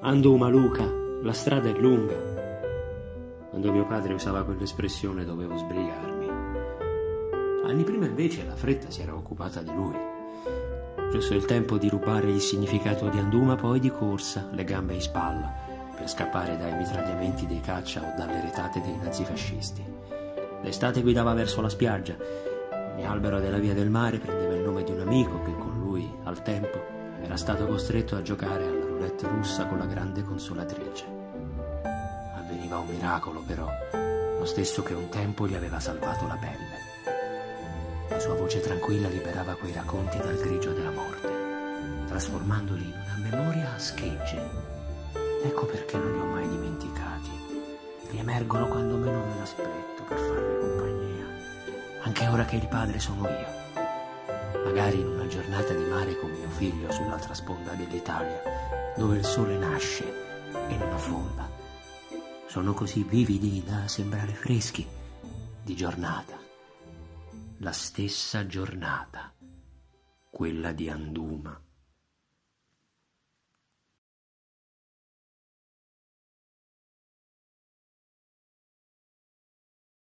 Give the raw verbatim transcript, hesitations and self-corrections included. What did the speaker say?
Anduma, Luca, la strada è lunga. Quando mio padre usava quell'espressione dovevo sbrigarmi. Anni prima invece la fretta si era occupata di lui. Giusto il tempo di rubare il significato di Anduma, poi di corsa, le gambe in spalla, per scappare dai mitragliamenti dei caccia o dalle retate dei nazifascisti. D'estate guidava verso la spiaggia. Ogni albero della via del mare prendeva il nome di un amico che con lui, al tempo, era stato costretto a giocare alla roulette russa con la grande consolatrice. Avveniva un miracolo, però, lo stesso che un tempo gli aveva salvato la pelle. La sua voce tranquilla liberava quei racconti dal grigio della morte, trasformandoli in una memoria a schegge. Ecco perché non li ho mai dimenticati. Riemergono quando meno me l'aspetto per farmi compagnia, anche ora che il padre sono io. Magari in una giornata di mare con mio figlio sull'altra sponda dell'Italia, dove il sole nasce e non affonda. Sono così vividi da sembrare freschi di giornata. La stessa giornata, quella di Anduma.